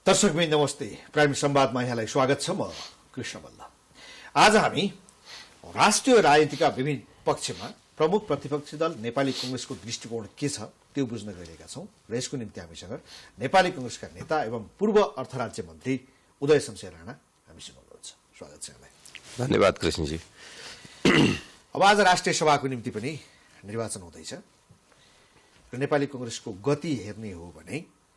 दर्शकबिन नमस्ते। प्राइम संवादमा यहाँलाई स्वागत छ। म कृष्ण बल्ल। आज हामी राष्ट्रिय राजनीतिका विभिन्न पक्षमा प्रमुख प्रतिपक्षी दल नेपाली कांग्रेसको दृष्टिकोण के छ त्यो बुझ्न गइरहेका छौं र यसको निम्ति हामीसँग नेपाली कांग्रेसका नेता एवं पूर्व अर्थ राज्य मन्त्री उदय शमशेर राणा हामीसँग हुनुहुन्छ। स्वागत छ यहाँलाई। धन्यवाद कृष्णजी। अब आज राष्ट्रिय सभाको निम्ति पनि निर्वाचन हुँदैछ र नेपाली कांग्रेसको गति हेर्ने हो भने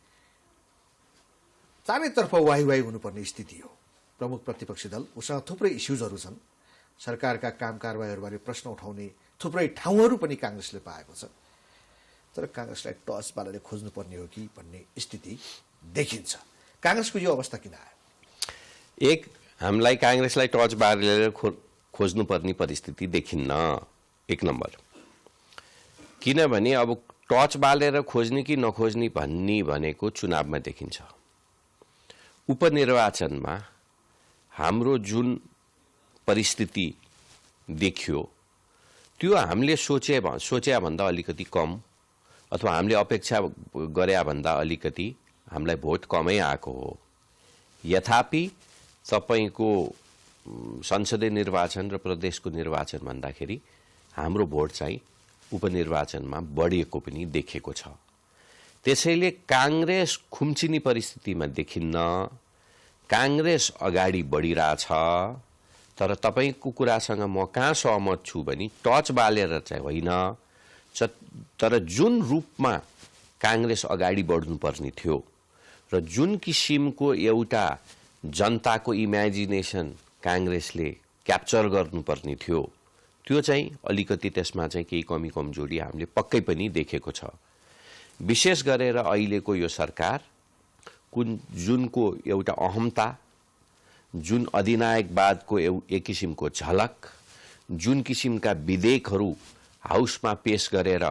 चारैतर्फ वाही हुनुपर्ने स्थिति हो। प्रमुख प्रतिपक्षी दल उसँग थुप्रै इस्युजहरू छन्। सरकारका काम कारबाहीहरूबारे प्रश्न उठाउने थुप्रै ठाउँहरू पनि कांग्रेसले पाएको छ। तर कांग्रेसलाई टच बालले खोज्नुपर्ने हो कि भन्ने स्थिति देखिन्छ। कांग्रेसको यो अवस्था किन आयो? एक, हामीलाई कांग्रेसलाई टच बालेर खोज्नुपर्ने परिस्थिति देखिन्न। एक नम्बर, किनभने अब टच बालेर खोज्ने कि नखोज्ने भन्ने भनेको चुनावमा देखिन्छ। उपनिर्वाचनमा हाम्रो जुन परिस्थिति देखियो त्यो हामीले सोचे भन्दा अलिकति कम अथवा हामीले अपेक्षा गरे भन्दा अलिकति हामीलाई भोट कमै आएको हो। यथापि तपाईको संसदीय निर्वाचन र प्रदेशको निर्वाचन भन्दाखेरि हाम्रो भोट चाहिँ उपनिर्वाचनमा बढेको पनि देखेको छ। त्यसैले कांग्रेस खुम्चिने परिस्थितिमा देखिन्न। कांग्रेस अगाडि बढिरहेछ। तर तपाईको कुरासँग म कहाँ सहमत छु भने टच बालेर चाहिँ होइन, तर जुन रूपमा कांग्रेस अगाडि बढ्नुपर्ने थियो र जुन किसिमको एउटा जनताको इमेजिनेसन कांग्रेसले क्याप्चर गर्नुपर्ने थियो त्यो चाहिँ अलिकति त्यसमा चाहिँ केही कमी कमजोरी हामीले पक्कै पनि देखेको छ। विशेष गरेर अहिलेको यो सरकार जुनको एउटा अहमता, जुन अधिनायकवादको एक किसिमको झलक, जुन किसिमका विधेयकहरू हाउसमा पेश गरेर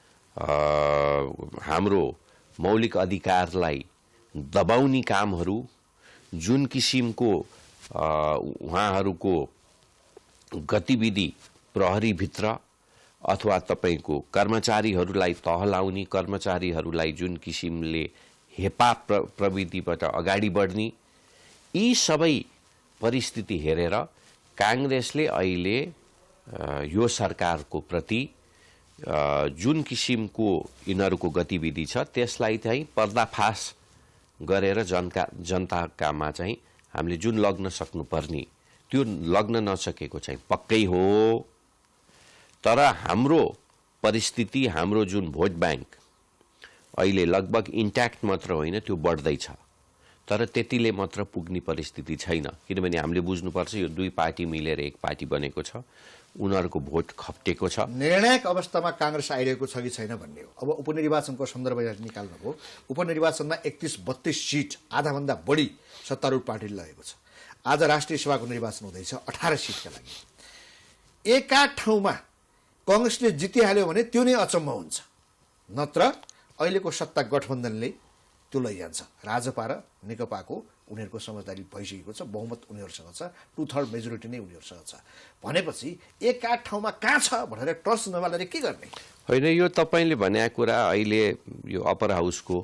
हाम्रो मौलिक अधिकारलाई दबाउने कामहरू, जुन किसिमको उहाँहरूको गतिविधि प्रहरीभित्र अथवा तपाईको कर्मचारीहरूलाई तहलाउने, कर्मचारीहरूलाई जुन किसिमले हेपा प्रविधिबाट अगाडि बढ्ने, यी सबै परिस्थिति हेरेर कांग्रेसले अहिले यो सरकारको प्रति जुन किसिमको यिनीहरूको गतिविधि छ त्यसलाई चाहिँ पर्दाफास गरेर जनताकामा चाहिँ हामीले जुन लग्न सक्नुपर्ने त्यो लग्न नसकेको चाहिँ पक्कै हो। तर हाम्रो परिस्थिति, हाम्रो जुन भोट ब्याङ्क अहिले लगभग इन्ट्याक्ट मात्र होइन, त्यो बढ्दैछ। तर त्यतिले मात्र पुग्ने परिस्थिति छैन, किनभने हामीले बुझ्नुपर्छ यो दुई पार्टी मिलेर एक पार्टी बनेको छ, उनीहरूको भोट खप्टेको छ। निर्णायक अवस्थामा कांग्रेस आइरहेको छ कि छैन भन्ने हो। अब उपनिर्वाचनको सन्दर्भ निकाल्नुभयो। उपनिर्वाचनमा 31-32 सिट, आधाभन्दा बढी सत्तारूढ पार्टीले लगेको छ। आज राष्ट्रिय सभाको निर्वाचन हुँदैछ 18 सिटका लागि। एका ठाउँमा कांग्रेसले जितिहाल्यो भने त्यो नै अचम्म हुन्छ, नत्र अहिलेको सत्ता गठबन्धनले त्यो लैजान्छ। राजपा र नेकपाको उनीहरूको समझदारी भइसकेको छ, बहुमत उनीहरूसँग छ, 2/3 मेजोरिटी नै उनीहरूसँग छ। भनेपछि एका ठाउँमा कहाँ छ भनेर ट्रस्ट नबालेर के गर्ने? होइन, यो तपाईले भनेको कुरा अहिले यो अप्पर हाउसको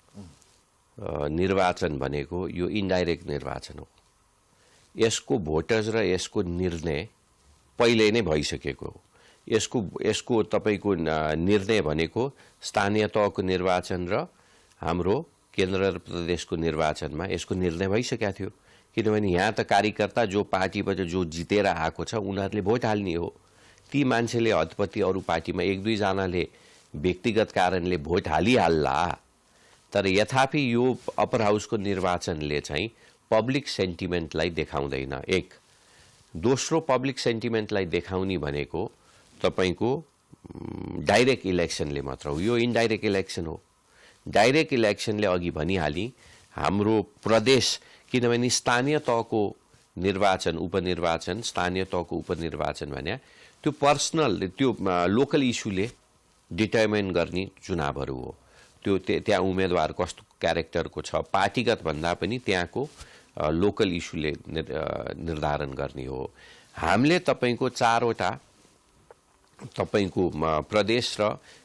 निर्वाचन भनेको यो इन्डाइरेक्ट निर्वाचन हो। यसको भोटर्स र यसको निर्णय पहिले नै भइसकेको हो। यसको तपाईको निर्णय भनेको स्थानीय तहको निर्वाचन र हाम्रो केन्द्र र प्रदेशको निर्वाचनमा यसको निर्णय भइसकेको थियो। किनभने यहाँ त कार्यकर्ता जो पार्टीबाट जो जितेर आएको छ उनीहरूले भोट हाल्ने हो। ती मान्छेले हतपति अरू पार्टीमा 1-2 जनाले व्यक्तिगत कारणले भोट हालिहाल्ला। तर यथापि यो अप्पर हाउसको निर्वाचनले चाहिँ पब्लिक सेन्टिमेन्टलाई देखाउँदैन। एक, दोस्रो पब्लिक सेन्टिमेन्टलाई देखाउने भनेको तपाईको डाइरेक्ट इलेक्सनले मात्र हो। यो इन्डाइरेक्ट इलेक्सन हो। डाइरेक्ट इलेक्सनले अघि भनिहाली हाम्रो प्रदेश, किनभने स्थानीय तहको निर्वाचन, उपनिर्वाचन, स्थानीय तहको उपनिर्वाचन भने त्यो पर्सनल, त्यो लोकल इस्युले डिटर्मिन गर्ने चुनावहरू हो। त्यो त्यहाँ उम्मेदवार कस्तो क्यारेक्टरको छ, पार्टीगत भन्दा पनि त्यहाँको लोकल इस्युले निर्धारण गर्ने हो। हामीले तपाईको 4वटा तपाईको प्रदेश र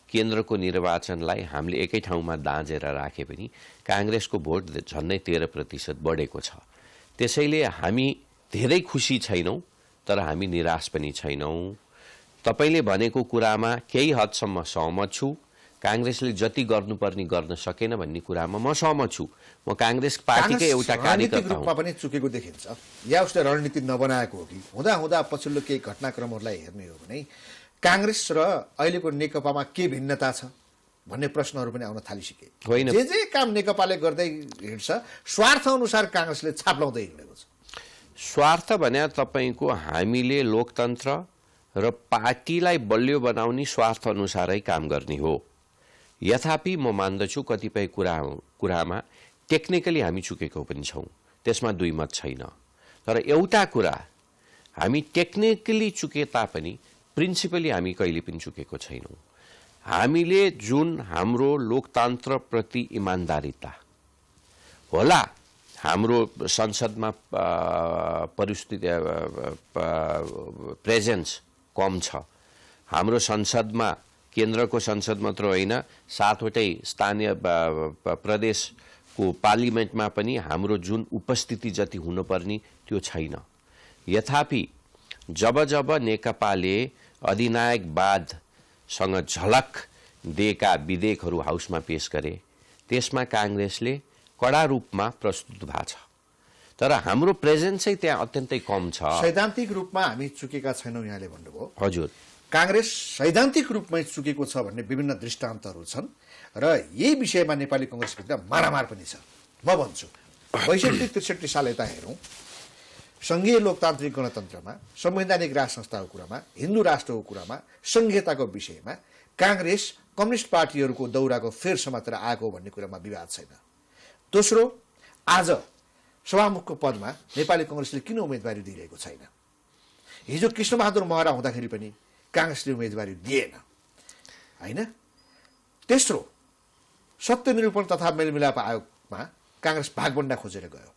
केन्द्रको निर्वाचनलाई हामीले एकै ठाउँमा दाँजेर राखे पनि कांग्रेसको भोट झन्डै 13% बढेको छ। त्यसैले हामी धेरै खुसी छैनौं, तर हामी निराश पनि छैनौं। तपाईले भनेको कुरामा केही हदसम्म सहमत छु। कांग्रेसले जति गर्नुपर्ने गर्न सकेन भन्ने कुरामा म सहमत छु। म कांग्रेस पार्टीकै एउटा कार्यकर्ता हुँ। रूपमा पनि चुकेको देखिन्छ, या उसले रणनीति नबनाएको हो कि हुँदा हुँदा पछिल्लो केही घटनाक्रमहरूलाई हेर्ने हो भने कांग्रेस र अहिलेको नेकपामा के भिन्नता छ भन्ने प्रश्नहरू पनि आउन थालिसके। होइन, जे काम नेकपाले गर्दै हिँड्छ स्वार्थ अनुसार कांग्रेसले छाप्लाउँदै हिँडेको छ। स्वार्थ भने तपाईको हामीले लोकतन्त्र र पार्टीलाई बलियो बनाउने स्वार्थ अनुसारै काम गर्ने हो। यथापि म मान्दछु कतिपय कुरामा टेक्निकली हामी चुकेको पनि छौं, त्यसमा दुई मत छैन। तर एउटा कुरा, हामी टेक्निकली चुके तापनि प्रिन्सिपली हामी कहिले पनि चुकेको छैनौं। हामीले जुन हाम्रो लोकतन्त्रप्रति इमानदारीता होला, हाम्रो संसदमा परिस्थिति प्रेजेन्स कम छ। हाम्रो संसदमा केन्द्रको संसद मात्र होइन, 7वटै स्थानीय प्रदेशको पार्लिमेन्टमा पनि हाम्रो जुन उपस्थिति जति हुनुपर्ने त्यो छैन। यथापि जब जब नेकपाले अधिनायकवादसँग झलक दिएका विधेयकहरू हाउसमा पेश गरे, त्यसमा कांग्रेसले कडा रूपमा प्रस्तुत भएको छ। तर हाम्रो प्रेजेन्सै त्यहाँ अत्यन्तै कम छ। सैद्धान्तिक रूपमा हामी चुकेका छैनौं यहाँले भन्नुभयो। हजुर, कांग्रेस सैद्धान्तिक रूपमै चुकेको छ भन्ने विभिन्न दृष्टान्तहरू छन् र यही विषयमा नेपाली कांग्रेसभित्र मारामार पनि छ। म भन्छु 62-63 साल यता हेरौं, संघीय लोकतान्त्रिक गणतन्त्रमा, संवैधानिक राज संस्थाको कुरामा, हिन्दू राष्ट्रको कुरामा, संघीयताको विषयमा कांग्रेस कम्युनिस्ट पार्टीहरूको दौराको फेर समातेर आएको भन्ने कुरामा विवाद छैन। दोस्रो, आज सभामुखको पदमा नेपाली कांग्रेसले किन उम्मेदवारी दिइरहेको छैन? हिजो कृष्णबहादुर महरा हुँदाखेरि पनि कांग्रेसले उम्मेदवारी दिएन, हैन? तेस्रो, सत्य निरूपण तथा मेलमिलाप आयोगमा कांग्रेस भागबण्डा खोजेर गयो।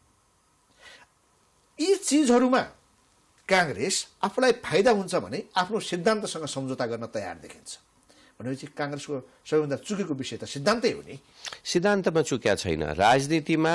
यी चीजहरूमा कांग्रेस आफूलाई फाइदा हुन्छ भने आफ्नो सिद्धान्तसँग सम्झौता गर्न तयार देखिन्छ। भनेपछि कांग्रेसको सबैभन्दा चुकेको विषय त सिद्धान्तै हो नि। सिद्धान्तमा चुक्या छैन। राजनीतिमा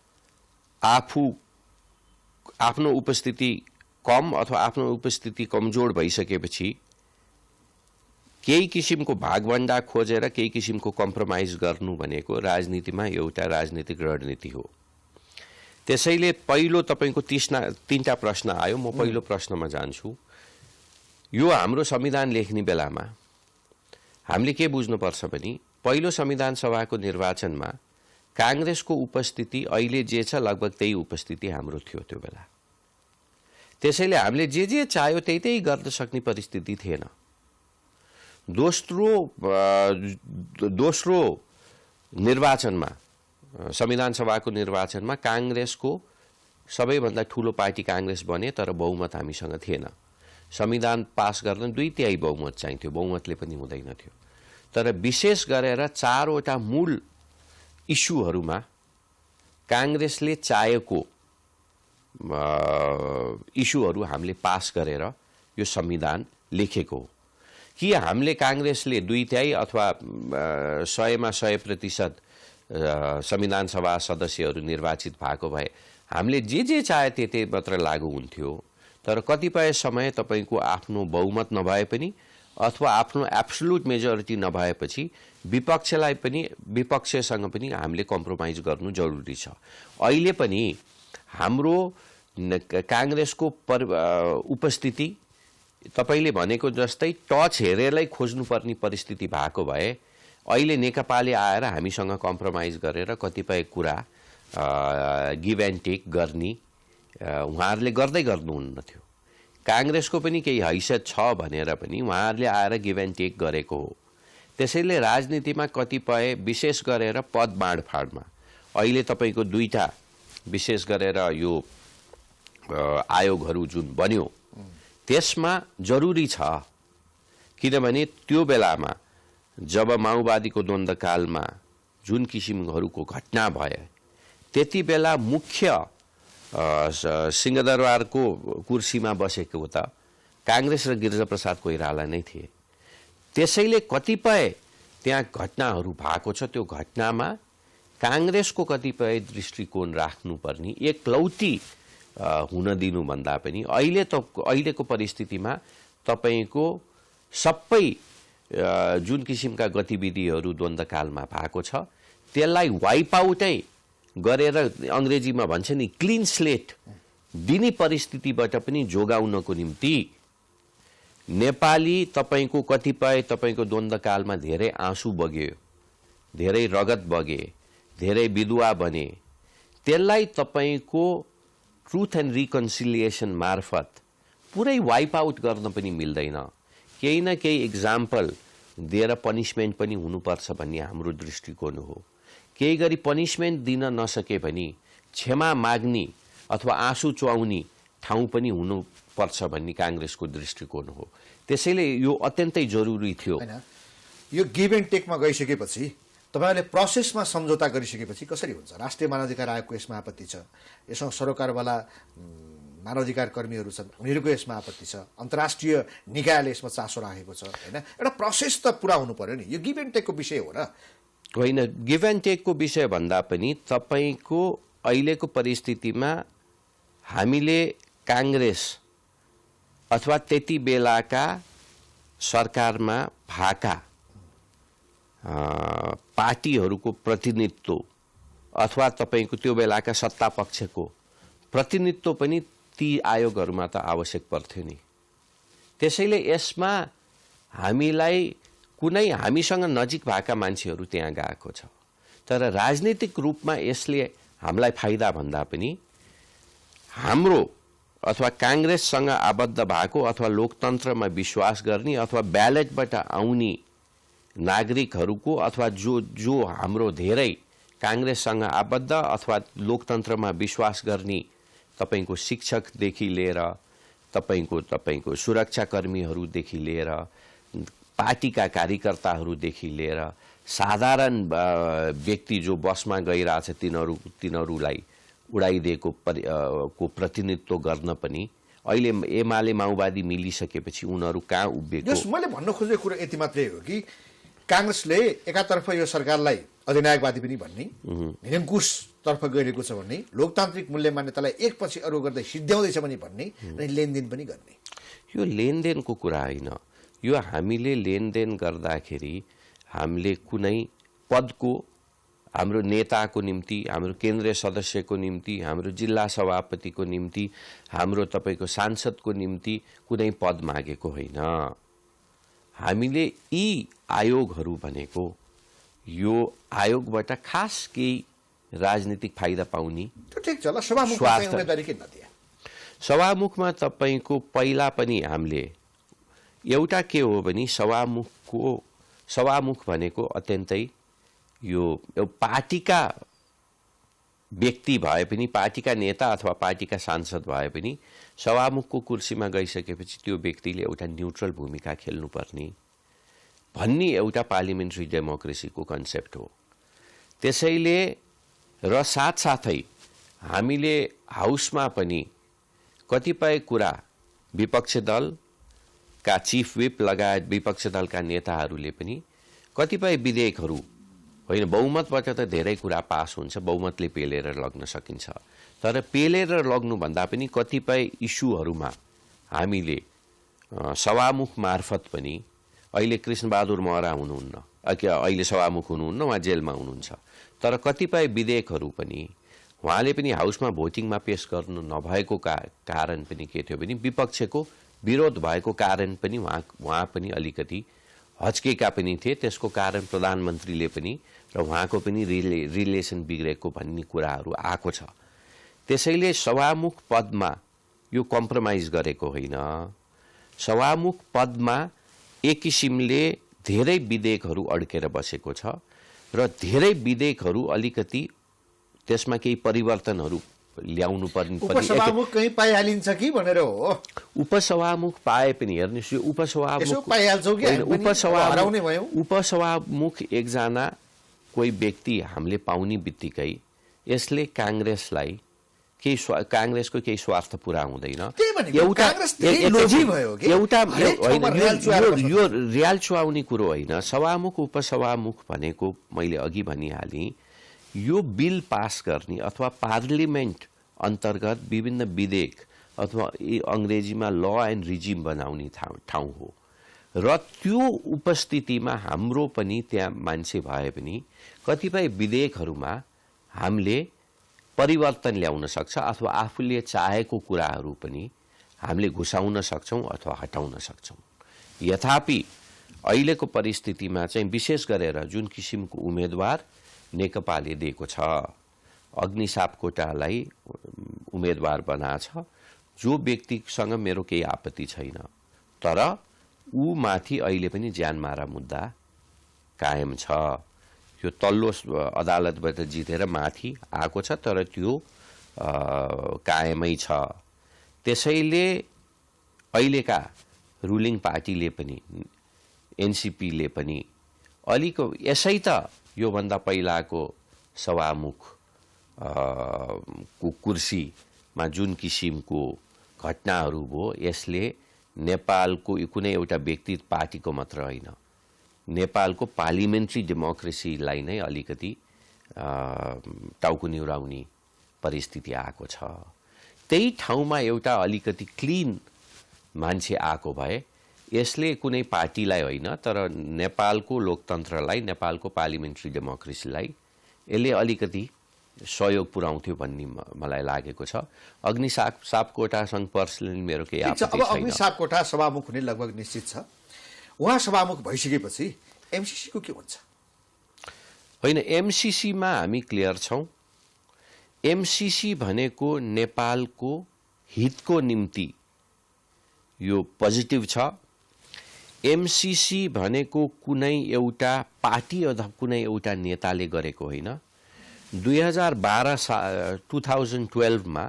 आफ्नो उपस्थिति कम अथवा आफ्नो उपस्थिति कमजोर भइसकेपछि केही किसिमको भागभण्डा खोजेर केही किसिमको कम्प्रोमाइज गर्नु भनेको राजनीतिमा एउटा राजनीतिक रणनीति हो। त्यसैले पहिलो तपाईको 3टा प्रश्न आयो, म पहिलो प्रश्नमा जान्छु। यो हाम्रो संविधान लेख्ने बेलामा हामीले के बुझ्नुपर्छ भने पहिलो संविधान सभाको निर्वाचनमा कांग्रेसको उपस्थिति अहिले जे छ लगभग त्यही उपस्थिति हाम्रो थियो त्यो बेला। त्यसैले हामीले जे चाह्यो त्यही गर्न सक्ने परिस्थिति थिएन। दोस्रो निर्वाचनमा, संविधान सभाको निर्वाचनमा कांग्रेसको सबैभन्दा ठूलो पार्टी कांग्रेस बने, तर बहुमत हामीसँग थिएन। संविधान पास गर्न 2/3 बहुमत चाहिन्थ्यो, बहुमतले पनि हुँदैन थियो। तर विशेष गरेर 4वटा मूल इस्युहरूमा कांग्रेसले चाहेको इस्युहरू हामीले पास गरेर यो संविधान लेखेको हो। कि हामीले कांग्रेसले 2/3 अथवा 100मा 100% संविधान सभा सदस्यहरू निर्वाचित भएको भए हामीले जे चाहे त्यतै मात्र लागू हुन्थ्यो। तर कतिपय समय तपाईको आफ्नो बहुमत नभए पनि अथवा आफ्नो एब्सोल्युट मेजोरिटी नभएपछि विपक्षसँग पनि हामीले कम्प्रोमाइज गर्नु जरुरी छ। अहिले पनि हाम्रो कांग्रेसको उपस्थिति तपाईले भनेको जस्तै टच हेरेरै खोज्नुपर्ने परिस्थिति भएको भए अहिले नेकपाले आएर हामीसँग कम्प्रोमाइज गरेर कतिपय कुरा गिभ एन्ड टेक गर्ने उहाँहरूले गर्नुहुन्न थियो। कांग्रेसको पनि केही हैसियत छ भनेर पनि उहाँहरूले आएर गिभ एन्ड टेक गरेको हो। त्यसैले राजनीतिमा कतिपय विशेष गरेर पद बाँडफाँडमा अहिले तपाईको 2टा विशेष गरेर यो आयोगहरू जुन बन्यो त्यसमा जरुरी छ। किनभने त्यो बेलामा जब माओवादीको द्वन्द्वकालमा जुन किसिमहरूको घटना भए त्यति बेला मुख्य सिंहदरबारको कुर्सीमा बसेको त कांग्रेस र गिरिजाप्रसाद कोइराला नै थिए। त्यसैले कतिपय त्यहाँ घटनाहरू भएको छ, त्यो घटनामा काङ्ग्रेसको कतिपय दृष्टिकोण राख्नुपर्ने एकलौटी हुन दिनुभन्दा पनि अहिलेको परिस्थितिमा तपाईको सबै जुन किसिमका गतिविधिहरू द्वन्द्वकालमा भएको छ त्यसलाई वाइप आउटै गरेर अंग्रेजीमा भन्छ नि क्लीन स्लेट दिने परिस्थितिबाट पनि जोगाउनको निम्ति नेपाली तपाईको कतिपय तपाईको द्वन्द्वकालमा धेरै आँसु बग्यो, धेरै रगत बगे, धेरै विधवा बने, त्यसलाई तपाईको ट्रुथ एन्ड रिकन्सिलिएसन मार्फत पुरै वाइप आउट गर्न पनि मिल्दैन। केही न केही एक्जाम्पल दिएर पनिशमेन्ट पनि हुनुपर्छ भन्ने हाम्रो दृष्टिकोण हो। केही गरी पनिशमेन्ट दिन नसके पनि क्षमा माग्ने अथवा आँसु चुहाउने ठाउँ पनि हुनुपर्छ भन्ने काङ्ग्रेसको दृष्टिकोण हो। त्यसैले यो अत्यन्तै जरुरी थियो। यो गिभ एन्ड टेकमा गइसकेपछि तपाईहरुले प्रोसेसमा सम्झौता गरिसकेपछि कसरी हुन्छ? राष्ट्रिय मानवाधिकार आयोगको यसमा आपत्ति छ, यसमा सरोकारवाला मानवाधिकार कर्मीहरू छन्, उनीहरूको यसमा आपत्ति छ, अन्तर्राष्ट्रिय निकायले यसमा चासो राखेको छ, हैन? एउटा प्रोसेस त पूरा हुनु पर्यो नि। यो गिभ एन्ड टेकको विषय हो र होइन? गिभ एन्ड टेकको विषय भन्दा पनि तपाईको अहिलेको परिस्थितिमा हामीले काङ्ग्रेस अथवा त्यति बेलाका सरकारमा भाका पार्टीहरूको प्रतिनिधित्व अथवा तपाईको त्यो बेलाका सत्ता पक्षको प्रतिनिधित्व पनि ती आयोगहरूमा त आवश्यक पर्थ्यो नि। त्यसैले यसमा हामीलाई कुनै हामीसँग नजिक भएका मान्छेहरू त्यहाँ गएको छ, तर राजनीतिक रूपमा यसले हामीलाई फाइदा भन्दा पनि हाम्रो अथवा काङ्ग्रेससँग आबद्ध भएको अथवा लोकतन्त्रमा विश्वास गर्ने अथवा ब्यालेटबाट आउने नागरिकहरूको अथवा जो हाम्रो धेरै काङ्ग्रेससँग आबद्ध अथवा लोकतन्त्रमा विश्वास गर्ने तपाईको शिक्षकदेखि लिएर तपाईको सुरक्षाकर्मीहरूदेखि लिएर पार्टीका कार्यकर्ताहरूदेखि लिएर साधारण व्यक्ति जो बसमा गइरहेछ तिनीहरूलाई उडाइदिएको को प्रतिनिधित्व गर्न पनि अहिले एमाले माओवादी मिलिसकेपछि उनीहरू कहाँ उभिएको? यस मैले भन्न खोजेको कुरा यति मात्रै हो कि काङ्ग्रेसले एकातर्फ यो सरकारलाई अधिनायकवादी पनि भन्ने, निरङ्कुश तर्फ गइरहेको छ भन्ने, लोकतान्त्रिक मूल्य मान्यतालाई एकपछि अरु गर्दै सिद्ध्याउँदैछ पनि भन्ने, अनि लेनदेन पनि गर्ने। यो लेनदेनको कुरा होइन। यो हामीले लेनदेन गर्दाखेरि हामीले कुनै पदको, हाम्रो नेताको निम्ति, हाम्रो केन्द्रीय सदस्यको निम्ति, हाम्रो जिल्ला सभापतिको निम्ति, हाम्रो तपाईको सांसदको निम्ति कुनै पद मागेको होइन। हामीले यी आयोगहरू भनेको यो आयोगबाट खास केही राजनीतिक फाइदा पाउने, ठीक छ ल, सभामुखमा उम्मेदवारी किन नदिए? सभामुखमा तपाईको पहिला पनि हामीले एउटा के हो भने सभामुख भनेको अत्यन्तै यो पार्टीका व्यक्ति भए पनि, पार्टीका नेता अथवा पार्टीका सांसद भए पनि सभामुखको कुर्सीमा गइसकेपछि त्यो व्यक्तिले एउटा न्यूट्रल भूमिका खेल्नुपर्ने भन्ने एउटा पार्लिमेन्ट्री डेमोक्रेसीको कन्सेप्ट हो। त्यसैले र साथसाथै हामीले हाउसमा पनि कतिपय कुरा विपक्ष दलका चीफ व्हिप लगायत विपक्ष दलका नेताहरूले पनि कतिपय विधेयकहरू होइन, बहुमतबाट त धेरै कुरा पास हुन्छ, बहुमतले पेलेर लग्न सकिन्छ, तर पेलेर लग्नुभन्दा पनि कतिपय इस्युहरूमा हामीले सभामुख मार्फत पनि, अहिले कृष्णबहादुर महरा हुनुहुन्न, अहिले सभामुख हुनुहुन्न, उहाँ जेलमा हुनुहुन्छ, तर कतिपय विधेयकहरू पनि उहाँले पनि हाउसमा भोटिङमा पेश गर्नु नभएको कारण पनि के थियो भने विपक्षको विरोध भएको कारण पनि उहाँ पनि अलिकति हच्केका पनि थिए। त्यसको कारण प्रधानमन्त्रीले पनि र उहाँको पनि रिलेसन बिग्रेको भन्ने कुराहरू आएको छ। त्यसैले सभामुख पदमा यो कम्प्रोमाइज गरेको होइन। सभामुख पदमा एक किसिमले धेरै विधेयकहरू अड्केर बसेको छ र धेरै विधेयकहरू अलिकति त्यसमा केही परिवर्तनहरू ल्याउनु पर्ने। उपसभामुख कहीं पाइहालिन्छ कि भनेर हो? उपसभामुख पाए पनि हेर्नुस्, यो उपसभामुख एकजना कोही व्यक्ति हामीले पाउने बित्तिकै यसले काङ्ग्रेसलाई कांग्रेसको केही स्वार्थ पुरा हुँदैन। एउटा यो रियाल चुहाउने कुरो होइन। सभामुख उपसभामुख भनेको मैले अघि भनिहालेँ, यो बिल पास गर्ने अथवा पार्लियामेन्ट अन्तर्गत विभिन्न विधेयक अथवा अंग्रेजीमा ल एन्ड रिजिम बनाउने ठाउँ हो र त्यो उपस्थितिमा हाम्रो पनि त्यहाँ मान्छे भए पनि कतिपय विधेयकहरूमा हामीले परिवर्तन ल्याउन सक्छ अथवा आफूले चाहेको कुराहरू पनि हामीले घुसाउन सक्छौं अथवा हटाउन सक्छौं। यथापि अहिलेको परिस्थितिमा चाहिँ विशेष गरेर जुन किसिमको उम्मेदवार नेकपाले दिएको छ, अग्नि सापकोटालाई उम्मेदवार बनाछ, जो व्यक्तिसँग मेरो केही आपत्ति छैन, तर ऊ माथि अहिले पनि ज्यानमारा मुद्दा कायम छ। यो तल्लो अदालतबाट जितेर माथि आएको छ, तर त्यो कायमै छ। त्यसैले अहिलेका रुलिङ पार्टीले पनि एनसीपीले पनि अलिको यसै त योभन्दा पहिलाको सभामुख को कुर्सीमा जुन किसिमको घटनाहरू भयो, यसले नेपालको कुनै एउटा व्यक्ति पार्टीको मात्र होइन, नेपालको पार्लियामेन्ट्री डेमोक्रेसीलाई नै अलिकति टाउको निहुराउने परिस्थिति आएको छ। त्यही ठाउँमा एउटा अलिकति क्लीन मान्छे आएको भए यसले कुनै पार्टीलाई होइन तर नेपालको लोकतन्त्रलाई, नेपालको पार्लियामेन्ट्री डेमोक्रेसीलाई यसले अलिकति सहयोग पुर्याउँथ्यो भन्ने मलाई लागेको छ। अग्नि सापकोटासँग पर्सनली मेरो केही आपत्ति छैन। अब अग्नि सापकोटा सभामुख हुने लगभग निश्चित छ। उहाँ सभामुख भइसकेपछि एमसीसी को के हुन्छ? होइन, एमसीसी मा हामी क्लियर छौं। एमसीसी भनेको नेपालको हितको निम्ति यो पोजिटिभ छ। एमसीसी भनेको कुनै एउटा पार्टी अथवा कुनै एउटा नेताले गरेको होइन। 2012 मा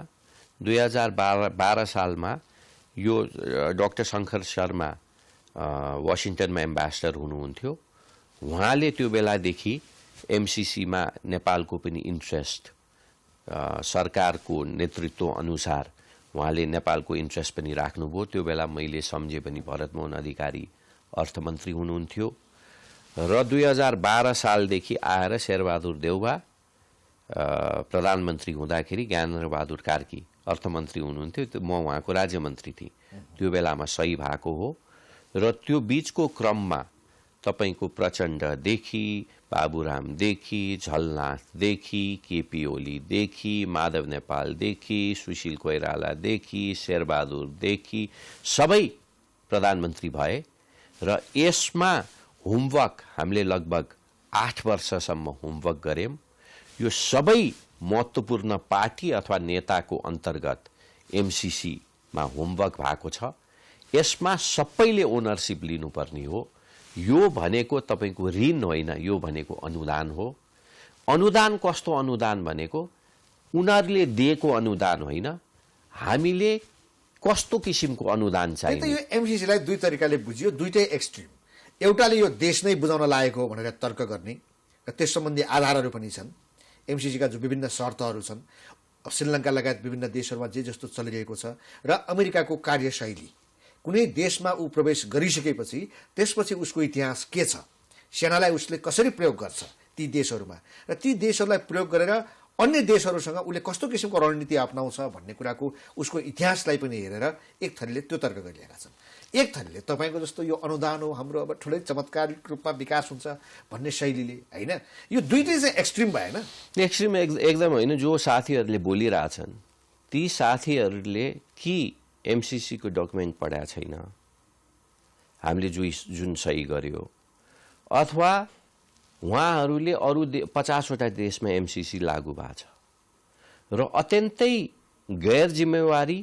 2012 सालमा यो डाक्टर शंकर शर्मा वाशिंगटनमा एम्बेसडर हुनुहुन्थ्यो। उहाँले त्यो बेलादेखि एमसीसी मा नेपालको पनि इन्ट्रेस्ट, सरकारको नेतृत्व अनुसार उहाँले नेपालको इन्ट्रेस्ट पनि राख्नुभयो। त्यो बेला मैले सम्झे पनि भरतमोहन अधिकारी अर्थमन्त्री हुनुहुन्थ्यो र 2012 सालदेखि आएर शेरबहादुर देउवा प्रधानमन्त्री हुँदाखेरि ज्ञानेन्द्रबहादुर कार्की अर्थमन्त्री हुनुहुन्थ्यो। म उहाँको राज्यमन्त्री थिएँ। त्यो बेलामा सही भएको हो र त्यो बीचको क्रममा तपाईको प्रचण्डदेखि, बाबुरामदेखि, झलनाथदेखि, केपी ओलीदेखि, माधव नेपालदेखि, सुशील कोइरालादेखि, शेरबहादुरदेखि सबै प्रधानमन्त्री भए र यसमा होमवर्क हामीले लगभग 8 वर्षसम्म होमवर्क गर्यौं। यो सबै महत्त्वपूर्ण पार्टी अथवा नेताको अन्तर्गत एमसीसी मा होमवर्क भएको छ। यसमा सबैले ओनरशिप लिनुपर्ने हो। यो भनेको तपाईको ऋण होइन, यो भनेको अनुदान हो। अनुदान कस्तो अनुदान भनेको उनीहरूले दिएको अनुदान होइन, हामीले कस्तो किसिमको अनुदान चाहिन्छ। यो एमसीसी लाई दुई तरिकाले बुझियो, दुईटै एक्सट्रिम। एउटाले यो देश नै बुझाउन लागेको हो भनेर तर्क गर्ने र त्यस सम्बन्धी आधारहरू पनि छन्। एमसीसी का जो विभिन्न शर्तहरू छन्, श्रीलंका लगायत विभिन्न देशहरूमा जे जस्तो चलिरहेको छ र अमेरिकाको कार्यशैली, कुनै देशमा ऊ प्रवेश गरिसकेपछि त्यसपछि उसको इतिहास के छ, सेनालाई उसले कसरी प्रयोग गर्छ ती देशहरूमा, र ती देशहरूलाई प्रयोग गरेर अन्य देशहरूसँग उसले कस्तो किसिमको रणनीति अपनाउँछ भन्ने कुराको उसको इतिहासलाई पनि हेरेर एक थरीले त्यो तर्क गरिरहेका छन्। एक थरीले तपाईको जस्तो यो अनुदान हो, हाम्रो अब ठुलै चमत्कारिक रूपमा विकास हुन्छ भन्ने शैलीले, हैन? यो दुईटै चाहिँ एक्सट्रिम भएन? एक्सट्रिम एकदम होइन। जो साथीहरूले बोलिरहेछन् ती साथीहरूले कि एमसीसी को डकुमेन्ट पढाएको छैन, हामीले जुन सही गर्यो, अथवा उहाँहरूले अरु 50 वटा देशमा एमसीसी लागू भएको छ र अत्यन्तै गैर जिम्मेवारी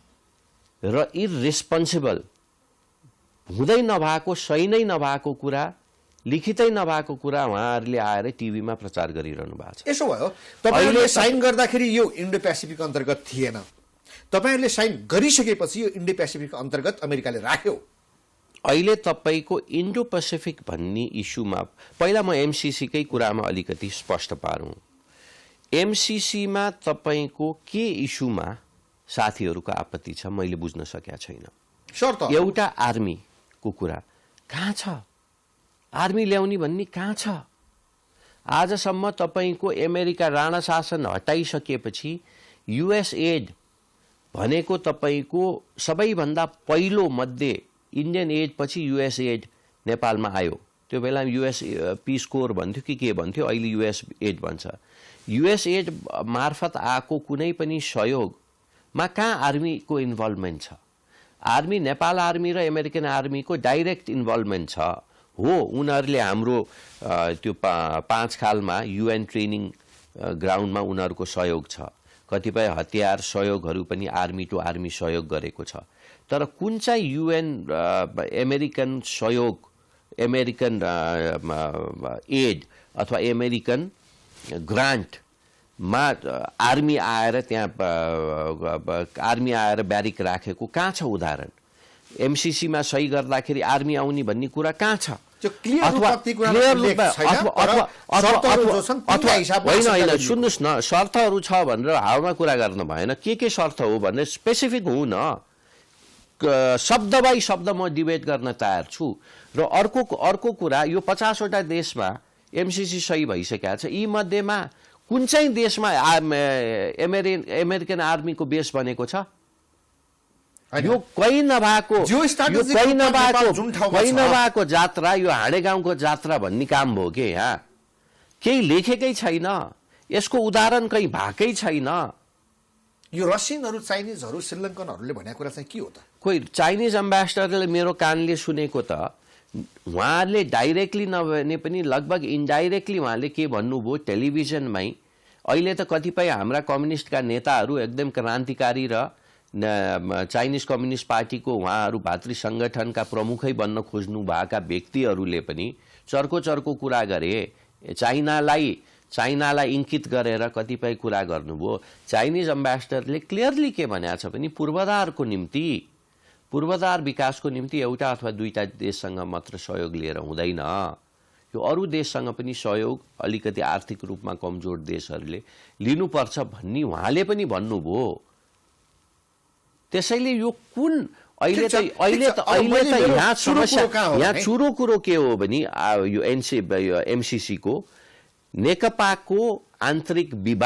र इरेस्पोन्सिबल हुँदै नभएको, सही नै नभएको कुरा, लिखितै नभएको कुरा उहाँहरूले आएर टिभीमा प्रचार गरिरहनु भएको छ। यसो भयो तपाईहरुले साइन गर्दाखेरि यो इन्डो पेसिफिक अन्तर्गत थिएन, तपाईहरुले साइन गरिसकेपछि यो इन्डो पेसिफिक अन्तर्गत अमेरिकाले राख्यो। अहिले तपाईको इन्डो पेसिफिक भन्ने इस्युमा पहिला म एमसीसी कै कुरामा अलिकति स्पष्ट पारौं। एमसीसीमा तपाईको के इस्युमा साथीहरूको आपत्ति छ मैले बुझ्न सकेको छैन। शर्त एउटा आर्मीको कुरा कहाँ छ? आर्मी ल्याउने भन्ने कहाँ छ? आजसम्म तपाईको अमेरिका राणा शासन हटाइसकेपछि युएस एड भनेको तपाईको सबैभन्दा पहिलो मध्ये इन्डियन एड पछि युएस एड नेपालमा आयो। त्यो बेला युएस पीस कोर भन्थ्यो कि के भन्थ्यो, अहिले युएस एड भन्छ। युएस एड मार्फत आएको कुनै पनि सहयोगमा कहाँ आर्मीको इन्भल्भमेन्ट छ? आर्मी नेपाल आर्मी र अमेरिकन आर्मीको डाइरेक्ट इन्भल्भमेन्ट छ। हो, उनीहरूले हाम्रो त्यो 5 खालमा युएन ट्रेनिङ ग्राउन्डमा उनीहरूको सहयोग छ। कतिपय हतियार सहयोगहरू पनि आर्मी टु आर्मी सहयोग गरेको छ। तर कुन चाहिँ युएन अमेरिकन सहयोग, अमेरिकन एड अथवा अमेरिकन ग्रान्टमा आर्मी आएर त्यहाँ आर्मी आएर ब्यारिक राखेको कहाँ छ उदाहरण? एमसीसीमा सही गर्दाखेरि आर्मी आउने भन्ने कुरा कहाँ छ? होइन, सुन्नुहोस् न, शर्तहरू छ भनेर हावामा कुरा गर्न भएन। के शर्त हो भनेर स्पेसिफिक हो न। शब्द बाई शब्द म डिबेट गर्न तयार छु। र अर्को कुरा, यो 50वटा देशमा एमसीसी सही भइसकेको छ। यी मध्येमा कुन चाहिँ देशमा अमेरिकन आर्मीको बेस बनेको छ? यो कोही नभएको जात्रा, यो हाँडे गाउँको जात्रा भन्ने काम भयो के? यहाँ केही लेखेकै छैन, यसको उदाहरण कहीँ भएकै छैन। यो रसियनहरू, चाइनिजहरू, श्रीलङ्कनहरूले भनेको कुरा चाहिँ के हो त? कोही चाइनिज एम्बेसडरले मेरो कानले सुनेको त उहाँले डाइरेक्टली नभने पनि लगभग इन्डाइरेक्टली उहाँले के भन्नुभयो टेलिभिजनमै। अहिले त कतिपय हाम्रा कम्युनिस्टका नेताहरू एकदम क्रान्तिकारी र चाइनिज कम्युनिस्ट पार्टीको उहाँहरू भातृ सङ्गठनका प्रमुखै बन्न खोज्नु भएका व्यक्तिहरूले पनि चर्को कुरा गरे। चाइनालाई इङ्कित गरेर कतिपय कुरा गर्नुभयो। चाइनिज एम्बेसडरले क्लियरली के भनेको छ भने पूर्वाधार विकासको निम्ति एउटा अथवा दुईटा देशसँग मात्र सहयोग लिएर हुँदैन। यो अरू देशसँग पनि सहयोग अलिकति आर्थिक रूपमा कमजोर देशहरूले लिनुपर्छ भन्ने उहाँले पनि भन्नुभयो। त्यसैले यो कुन अहिले त यहाँ समस्या, यहाँ चुरो कुरो के हो भने यो एमसीसी को नेकपाको आन्तरिक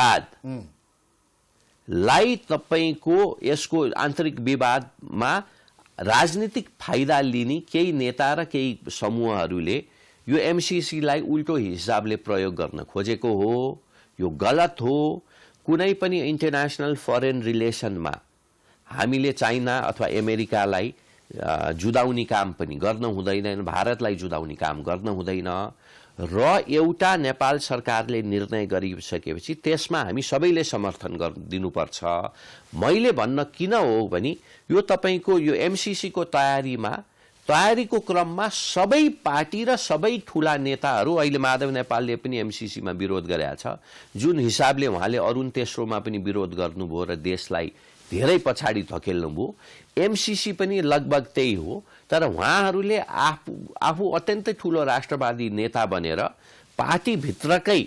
विवादलाई तपाईको यसको आन्तरिक विवादमा राजनीतिक फाइदा लिने केही नेता र केही समूहहरूले यो एमसीसीलाई उल्टो हिसाबले प्रयोग गर्न खोजेको हो। यो गलत हो। कुनै पनि इन्टरनेसनल फरेन रिलेसनमा हामीले चाइना अथवा अमेरिकालाई जुदाउने काम पनि गर्न हुँदैन, भारतलाई जुदाउने काम गर्न हुँदैन। र एउटा नेपाल सरकारले निर्णय गरिसकेपछि त्यसमा हामी सबैले समर्थन दिनुपर्छ। मैले भन्न किन हो भने यो तपाईको यो एमसीसी को तयारीको क्रममा सबै पार्टी र सबै ठूला नेताहरू, अहिले माधव नेपालले पनि एमसीसीमा विरोध गरेका छ, जुन हिसाबले उहाँले अरुण तेस्रोमा पनि विरोध गर्नुभयो र देशलाई धेरै पछाडि धकेल्नुभयो। एमसीसी पनि लगभग त्यही हो। तर उहाँहरूले आफू अत्यन्तै ठूलो राष्ट्रवादी नेता बनेर पार्टी भित्रकै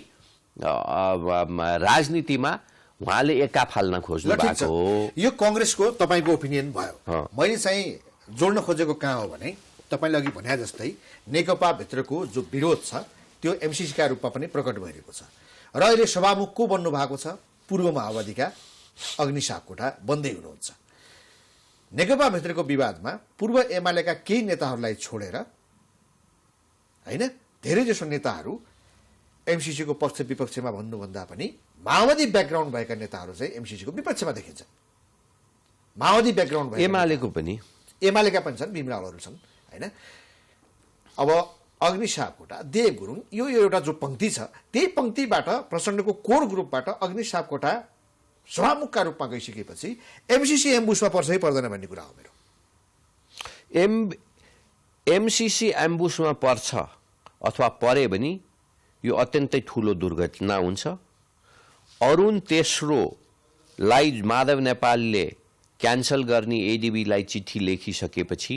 राजनीतिमा उहाँले एका फाल्न खोज्नु भएको हो। यो कांग्रेसको तपाईको ओपिनियन भयो। मैले चाहिँ जोड्न खोजेको कहाँ हो भने तपाईले अघि भने जस्तै नेकपा भित्रको जो विरोध छ त्यो एमसीसी का रूपमा पनि प्रकट भइरहेको छ। र अहिले सभामुख को बन्नु भएको छ? पूर्व माओवादीका अग्नि सापकोटा बन्दै हुनुहुन्छ। नेकपा भित्रको विवादमा पूर्व एमालेका केही नेताहरूलाई छोडेर हैन धेरै जसो नेताहरू एमसीसी को पक्ष विपक्षमा भन्नुभन्दा पनि माओवादी ब्याकग्राउन्ड भएका नेताहरू चाहिँ एमसीसी को विपक्षमा देखिन्छ। माओवादी ब्याकग्राउन्ड भएका एमालेका पनि छन्, भीमरावहरू छन् हैन। अब अग्नि सापकोटा, देव गुरुङ, यो एउटा जो पंक्ति छ त्यही पंक्तिबाट प्रचण्डको कोर ग्रुपबाट अग्नि सापकोटा सभामुखका रूपमा गइसकेपछि एमसीसी एम्बुसमा पर्छ कि पर्दैन भन्ने कुरा हो मेरो। एमसीसी एम्बुसमा पर्छ अथवा परे भने यो अत्यन्तै ठूलो दुर्घटना हुन्छ। अरुण तेस्रोलाई माधव नेपालले क्यान्सल गर्ने एडीबीलाई चिठी लेखिसकेपछि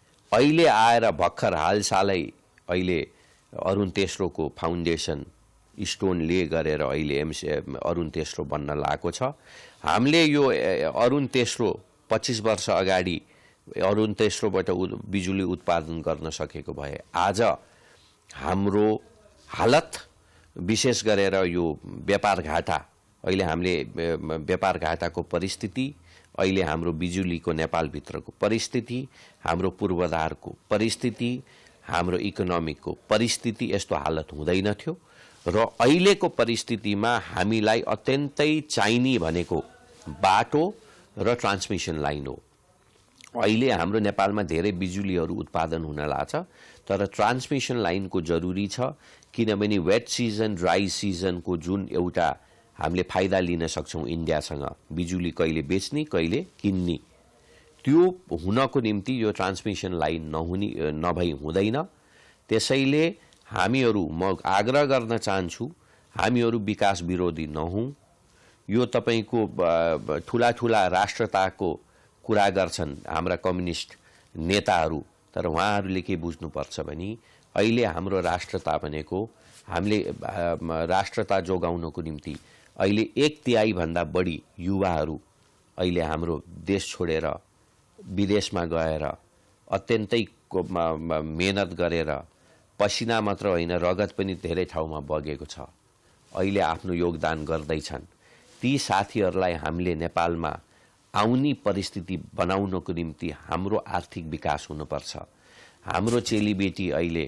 अहिले आएर भर्खर हालसालै अहिले अरुण तेस्रोको फाउन्डेसन स्टोनले गरेर अहिले अरुण तेस्रो बन्न लागेको छ। हामीले यो अरुण तेस्रो 25 वर्ष अगाडि अरुण तेस्रोबाट बिजुली उत्पादन गर्न सकेको भए आज हाम्रो हालत विशेष गरेर यो व्यापार घाटा, अहिले हामीले व्यापार घाटाको परिस्थिति, अहिले हाम्रो बिजुलीको नेपालभित्रको परिस्थिति, हाम्रो पूर्वाधारको परिस्थिति, हाम्रो इकोनोमिकको परिस्थिति यस्तो हालत हुँदैन थियो र अहिलेको परिस्थितिमा हामीलाई अत्यन्तै चाहिने भनेको बाटो र ट्रान्समिसन लाइन हो। अहिले हाम्रो नेपालमा धेरै बिजुलीहरू उत्पादन हुन लाग्छ, तर ट्रान्समिसन लाइनको जरुरी छ, किनभने वेट सिजन ड्राई सिजनको जुन एउटा हामीले फाइदा लिन सक्छौं इन्डियासँग, बिजुली कहिले बेच्ने कहिले किन्ने, त्यो हुनको निम्ति यो ट्रान्समिसन लाइन नभई हुँदैन। त्यसैले हामीहरू, म आग्रह गर्न चाहन्छु, हामीहरू विकास विरोधी नहौं। यो तपाईको ठूला ठूला राष्ट्रताको कुरा गर्छन् हाम्रा कम्युनिस्ट नेताहरू, तर उहाँहरूले के बुझ्नुपर्छ भने अहिले हाम्रो राष्ट्रता भनेको, हामीले राष्ट्रता जोगाउनको निम्ति अहिले 1/3 भन्दा बढी युवाहरू अहिले हाम्रो देश छोडेर विदेशमा गएर अत्यन्तै मेहनत गरेर, पसिना मात्र होइन रगत पनि धेरै ठाउँमा बगेको छ, अहिले आफ्नो योगदान गर्दैछन्। ती साथीहरूलाई हामीले नेपालमा आउने परिस्थिति बनाउनको निम्ति हाम्रो आर्थिक विकास हुनुपर्छ। हाम्रो चेलीबेटी अहिले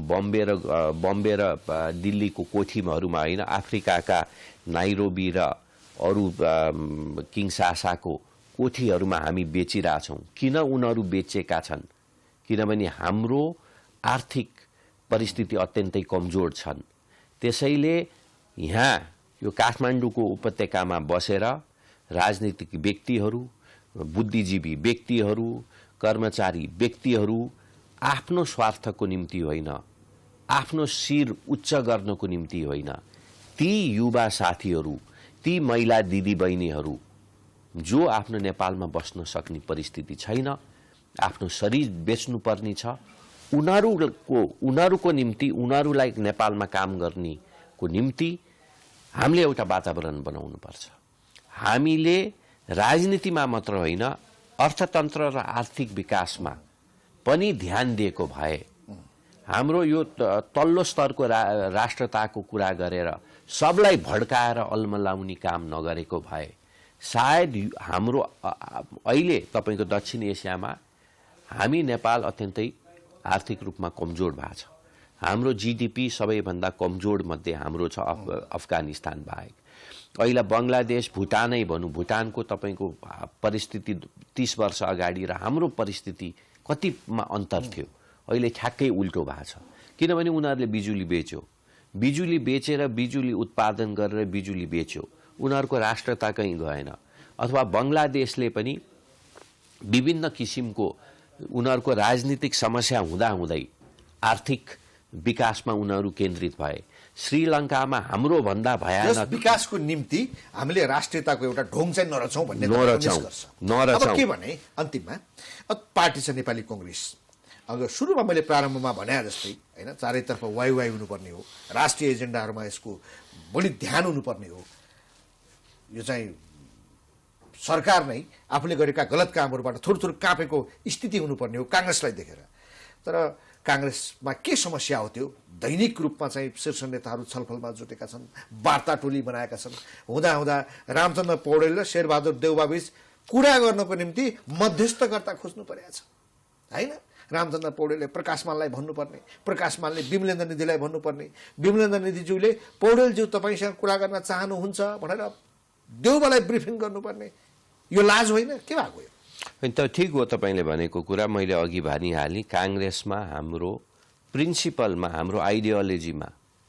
बम्बे र दिल्लीको कोठीहरूमा होइन, अफ्रिकाका नाइरोबी र अरू किङसासाको कोठीहरूमा हामी बेचिरहेछौँ। किन उनीहरू बेचेका छन्? किनभने हाम्रो आर्थिक परिस्थिति अत्यन्तै कमजोर छन्। त्यसैले यहाँ यो काठमाडौँको उपत्यकामा बसेर राजनीतिक व्यक्तिहरू, बुद्धिजीवी व्यक्तिहरू, कर्मचारी व्यक्तिहरू आफ्नो स्वार्थको निम्ति होइन, आफ्नो शिर उच्च गर्नको निम्ति होइन, ती युवा साथीहरू, ती महिला दिदीबहिनीहरू जो आफ्नो नेपालमा बस्न सक्ने परिस्थिति छैन, आफ्नो शरीर बेच्नुपर्ने छ, उनीहरूको निम्ति, उनीहरूलाई नेपालमा काम गर्नेको निम्ति हामीले एउटा वातावरण बनाउनुपर्छ। हामीले राजनीतिमा मात्र होइन, अर्थतन्त्र र आर्थिक विकासमा पनि ध्यान दिएको भए, हाम्रो यो तल्लो स्तरको राष्ट्रताको कुरा गरेर सबलाई भड्काएर अल्मलाउने काम नगरेको भए सायद हाम्रो अहिले तपाईको दक्षिण एसियामा हामी नेपाल अत्यन्तै आर्थिक रूपमा कमजोर भएको छ। हाम्रो जीडीपी सबैभन्दा कमजोर मध्ये हाम्रो छ अफगानिस्तान बाहेक। अहिले बंगलादेश, भुटानै भनौं, भुटानको तपाईको परिस्थिति 30 वर्ष अगाडि र हाम्रो परिस्थिति कतिमा अन्तर थियो, अहिले ठ्याक्कै उल्टो भएको छ। किनभने उनीहरूले बिजुली बेच्यो, बिजुली बेचेर बिजुली उत्पादन गरेर बिजुली बेच्यो, उनीहरूको राष्ट्रता कहीं गएन। अथवा बंगलादेशले पनि विभिन्न किसिमको उनीहरूको राजनीतिक समस्या हुँदाहुँदै आर्थिक विकासमा उनीहरू केन्द्रित भए। श्रीलंकामा हाम्रो भन्दा भयानक विकासको निम्ति हामीले राष्ट्रियताको एउटा ढोङ चाहिँ नरचौं भन्ने नरचौं के भने अन्तिममा पार्टी छ नेपाली कांग्रेस। अगर सुरुमा मैले प्रारम्भमा भने जस्तै हैन, चारैतर्फ वाइ हुनुपर्ने हो, राष्ट्रिय एजेन्डाहरुमा यसको बढी ध्यान हुनुपर्ने हो, यो चाहिँ सरकार नै आफूले गरेका गलत कामहरुबाट थोरै कापेको स्थिति हुनुपर्ने हो कांग्रेसलाई देखेर। तर कांग्रेसमा के समस्या हो त्यो दैनिक रूपमा चाहिँ शीर्ष नेताहरू छलफलमा जुटेका छन्, वार्ता टोली बनाएका छन्। हुँदा रामचन्द्र पौडेल र शेरबहादुर देउवाबीच कुरा गर्नको निम्ति मध्यस्थकर्ता खोज्नु परेको छ हैन। रामचन्द्र पौडेलले प्रकाशमानलाई भन्नुपर्ने, प्रकाशमानले विमलेन्द्र निधिलाई भन्नुपर्ने, विमलेन्द्र निधिज्यूले पौडेलज्यू तपाईसँग कुरा गर्न चाहनुहुन्छ भनेर देउवालाई ब्रिफिङ गर्नुपर्ने, यो लाज होइन के भएको यो? त ठीक हो तपाईले भनेको कुरा। मैले अघि भनिहालेँ, कांग्रेसमा हाम्रो प्रिन्सिपलमा, हाम्रो आइडियोलोजीमा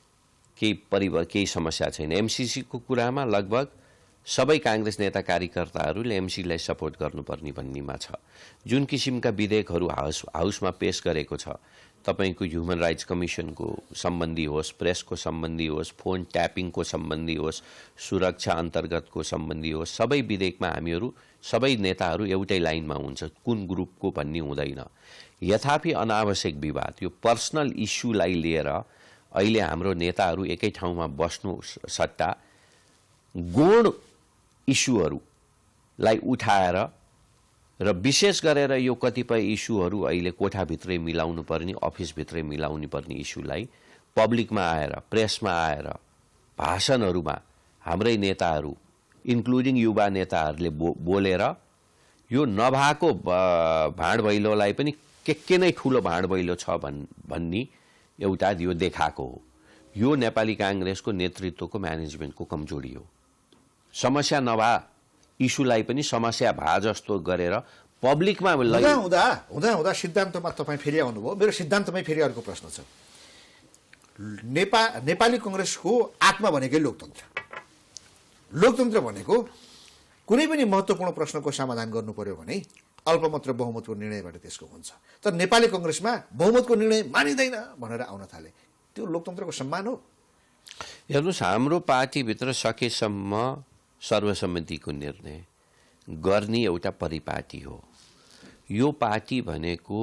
केही समस्या छैन। एमसीसी को कुरामा लगभग सबै कांग्रेस नेता कार्यकर्ताहरूले एमसीलाई सपोर्ट गर्नुपर्ने भन्नेमा छ। जुन किसिमका विधेयकहरू हाउसमा पेश गरेको छ, तपाईको ह्युमन राइट्स कमिसनको सम्बन्धी होस्, प्रेसको सम्बन्धी होस्, फोन ट्यापिङको सम्बन्धी होस्, सुरक्षा अन्तर्गतको सम्बन्धी होस्, सबै विधेयकमा हामीहरू सबै नेताहरू एउटै लाइनमा हुन्छ, कुन ग्रुपको भन्ने हुँदैन। यथापि अनावश्यक विवाद, यो पर्सनल इस्युलाई लिएर अहिले हाम्रो नेताहरू एकै ठाउँमा बस्नु सट्टा गौण इस्युहरूलाई उठाएर र विशेष गरेर यो कतिपय इस्युहरू अहिले कोठाभित्रै मिलाउनु पर्ने अफिसभित्रै मिलाउनु पर्ने इस्युलाई पब्लिकमा आएर प्रेसमा आएर भाषणहरूमा हाम्रै नेताहरू इन्क्लुडिङ युवा नेताहरूले बोलेर यो नभएको भाँडभैलोलाई पनि के नै ठुलो भाँडभैलो छ भन्ने एउटा यो देखाएको हो। यो नेपाली कांग्रेसको नेतृत्वको म्यानेजमेन्टको कमजोरी हो। समस्या नभा इस्युलाई पनि समस्या भए जस्तो गरेर पब्लिकमा हुँदा सिद्धान्तमा तपाईँ फेरि आउनुभयो। मेरो सिद्धान्तमै फेरि अर्को प्रश्न छ। नेपाली कांग्रेसको आत्मा भनेकै लोकतन्त्र भनेको कुनै पनि महत्त्वपूर्ण प्रश्नको समाधान गर्नु पर्यो भने अल्पमत र बहुमतको निर्णयबाट त्यसको हुन्छ। तर नेपाली कांग्रेसमा बहुमतको निर्णय मानिँदैन भनेर आउन थाले। त्यो लोकतन्त्रको सम्मान हो। हेर्नुहोस्, हाम्रो पार्टीभित्र सकेसम्म सर्वसम्मतिको निर्णय गर्ने एउटा परिपाटी हो। यो पार्टी भनेको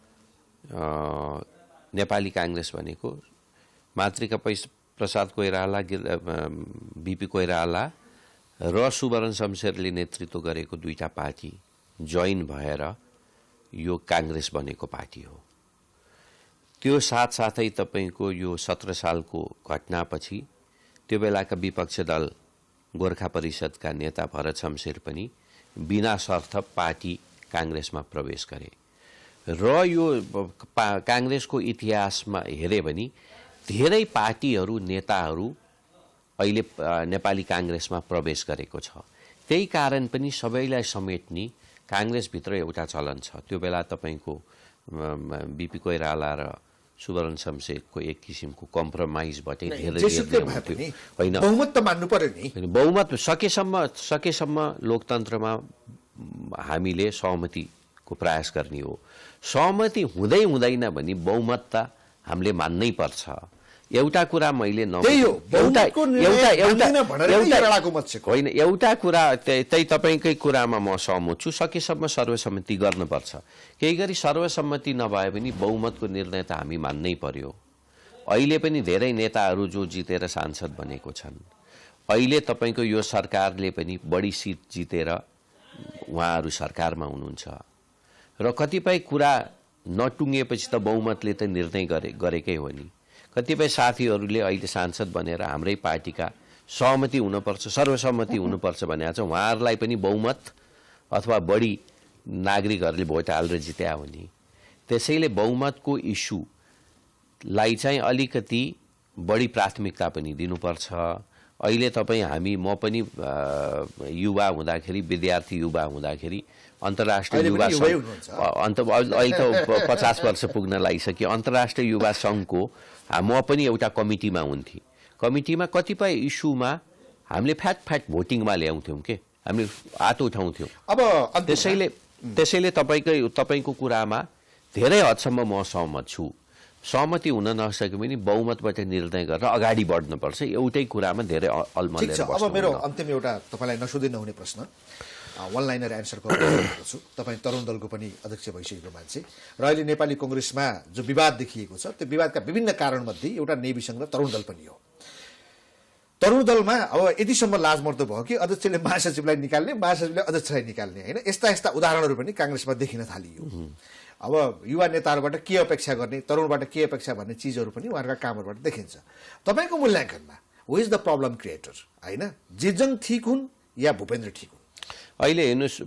नेपाली कांग्रेस भनेको मातृका प्रसाद कोइराला, बीपी कोइराला र सुवर्ण शमशेरले नेतृत्व गरेको दुईटा पार्टी जोइन भएर यो कांग्रेस बनेको पार्टी हो। त्यो साथसाथै तपाईको यो 17 सालको घटनापछि त्यो बेलाका विपक्ष दल गोर्खा परिषदका नेता भरत शमशेर पनि बिना शर्त पार्टी कांग्रेसमा प्रवेश गरे र यो कांग्रेसको इतिहासमा हेरे भने धेरै पार्टीहरू नेताहरू अहिले नेपाली कांग्रेसमा प्रवेश गरेको छ। त्यही कारण पनि सबैलाई समेट्ने कांग्रेसभित्र एउटा चलन छ। त्यो बेला तपाईको बीपी कोइराला र सुवर्ण शमशेरको एक किसिमको कम्प्रोमाइजबाटै धेरै होइन, बहुमत त मान्नु पर्यो नि। बहुमत सकेसम्म लोकतन्त्रमा हामीले सहमतिको प्रयास गर्ने हो। सहमति हुँदै हुँदैन भने बहुमत त हामीले मान्नै पर्छ। एउटा कुरा मैले होइन, एउटा कुरा त्यही तपाईकै कुरामा म सहमत छु। सकेसम्म सर्वसम्मति गर्नुपर्छ। केही गरी सर्वसम्मति नभए पनि बहुमतको निर्णय त हामी मान्नै पर्यो। अहिले पनि धेरै नेताहरू जो जितेर सांसद बनेको छन्। अहिले तपाईको यो सरकारले पनि बढी सिट जितेर उहाँहरू सरकारमा हुनुहुन्छ र कतिपय कुरा नटुङ्गेपछि त बहुमतले त निर्णय गरेकै हो नि। कतिपय साथीहरूले अहिले सांसद बनेर हाम्रै पार्टीका सहमति हुनुपर्छ, सर्वसम्मति हुनुपर्छ भनेको छ। उहाँहरूलाई पनि बहुमत अथवा बढी नागरिकहरूले भोट हालेर जित्या हो नि। त्यसैले बहुमतको इस्युलाई चाहिँ अलिकति बढी प्राथमिकता पनि दिनुपर्छ। अहिले म पनि युवा हुँदाखेरि, विद्यार्थी युवा हुँदाखेरि अन्तर्राष्ट्रिय युवा अहिले त 50 वर्ष पुग्न लागिसक्यो। अन्तर्राष्ट्रिय युवा संघको म पनि एउटा कमिटीमा हुन्थेँ। कमिटीमा कतिपय इस्युमा हामीले फ्याट भोटिङमा ल्याउँथ्यौँ के, हामीले हात उठाउँथ्यौँ। अब त्यसैले तपाईको कुरामा धेरै हदसम्म म सहमत छु। सहमति हुन नसके पनि बहुमतबाट निर्णय गरेर अगाडि बढ्नुपर्छ। एउटै कुरामा धेरै अलमल्ले बस्नु। अब मेरो अन्तिम एउटा तपाईलाई नसोधै नहुने प्रश्न, वन लाइनर एन्सर गर्छु। तपाईँ तरुण दलको पनि अध्यक्ष भइसकेको मान्छे र अहिले नेपाली कांग्रेसमा जो विवाद देखिएको छ, त्यो विवादका विभिन्न कारणमध्ये एउटा नेभी संघ र तरुण दल पनि हो। तरुण दलमा अब यतिसम्म लाजमर्दो भयो कि अध्यक्षले महासचिवलाई निकाल्ने, महासचिवले अध्यक्षलाई निकाल्ने, होइन, यस्ता उदाहरणहरू पनि कांग्रेसमा देखिन थालियो। अब युवा नेताहरूबाट के अपेक्षा गर्ने, तरुणबाट के अपेक्षा भन्ने चिजहरू पनि उहाँहरूका कामहरूबाट देखिन्छ। तपाईँको मूल्याङ्कनमा who is the problem creator, होइन, जेजङ ठिक हुन् या भूपेन्द्र ठिक हुन्? अहिले हेर्नुहोस्,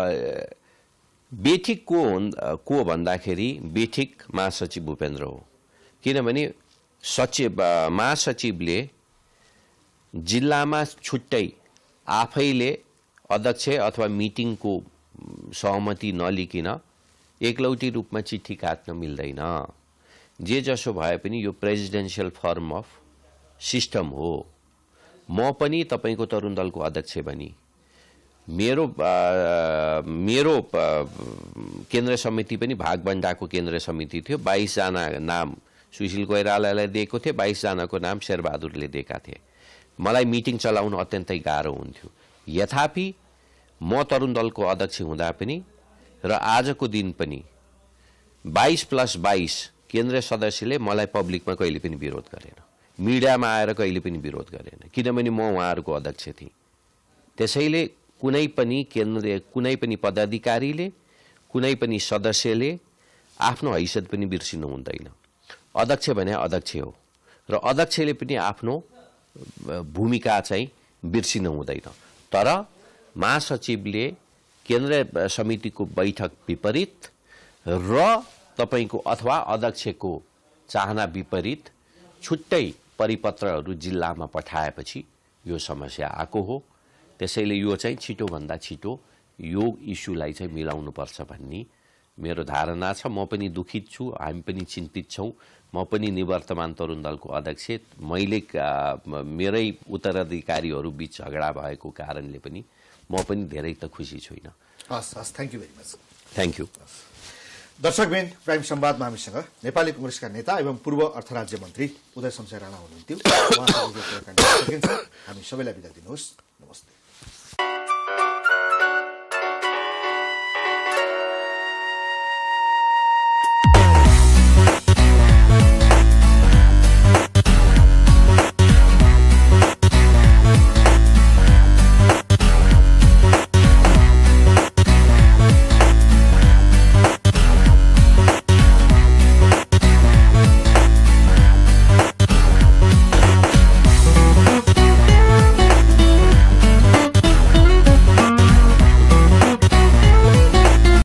बेठिक को भन्दाखेरि बेठिक महासचिव भूपेन्द्र हो। किनभने महासचिवले जिल्लामा छुट्टै आफैले अध्यक्ष अथवा मिटिङको सहमति नलिकन एकलौटी रूपमा चिठी काट्न मिल्दैन। जे जसो भए पनि यो प्रेसिडेन्शियल फर्म अफ सिस्टम हो। म पनि तपाईको तरुण दलको अध्यक्ष बनी मेरो केन्द्र समिति पनि भागबण्डाको केन्द्र समिति थियो। 22 जना नाम सुशील कोइरालालाई दिएको थिए, 22 जनाको नाम शेरबहादुरले दिएका थिए। मलाई मिटिङ चलाउन अत्यन्तै गाह्रो हुन्थ्यो। यथापि म तरुण दलको अध्यक्ष हुँदा पनि र आजको दिन पनि 22+22 केन्द्रीय सदस्यले मलाई पब्लिकमा कहिले पनि विरोध गरेन। मिडियामा आएर कहिले पनि विरोध गरेन, किनभने म उहाँहरूको अध्यक्ष थिएँ। त्यसैले कुनै पनि केन्द्रीय कुनै पनि पदाधिकारीले कुनै पनि सदस्यले आफ्नो हैसियत पनि बिर्सिनु हुँदैन। अध्यक्ष भने अध्यक्ष हो र अध्यक्षले पनि आफ्नो भूमिका चाहिँ बिर्सिनु हुँदैन। तर महासचिवले केन्द्रीय समितिको बैठक विपरीत र तपाईको अथवा अध्यक्षको चाहना विपरीत छुट्टै परिपत्रहरू जिल्लामा पठाएपछि यो समस्या आएको हो। त्यसैले यो चाहिँ छिटोभन्दा छिटो यो इस्युलाई चाहिँ मिलाउनुपर्छ भन्ने मेरो धारणा छ। म पनि दुखित छु, हामी पनि चिन्तित छौँ। म पनि निवर्तमान तरुण दलको अध्यक्ष, मैले मेरै उत्तराधिकारीहरू बीच झगडा भएको कारणले पनि म पनि धेरै त खुसी छुइनँ। हस् हस्, thank you very much. Thank you. दर्शकबिन, प्राइम संवादमा हामीसँग नेपाली कांग्रेसका नेता एवं पूर्व अर्थ राज्य मन्त्री उदय शमशेर राणा हुनुहुन्थ्यो। उहाँसँग कुराकानी सकिन्छ। हामी सबैलाई बिदा दिनुहोस्। नमस्ते।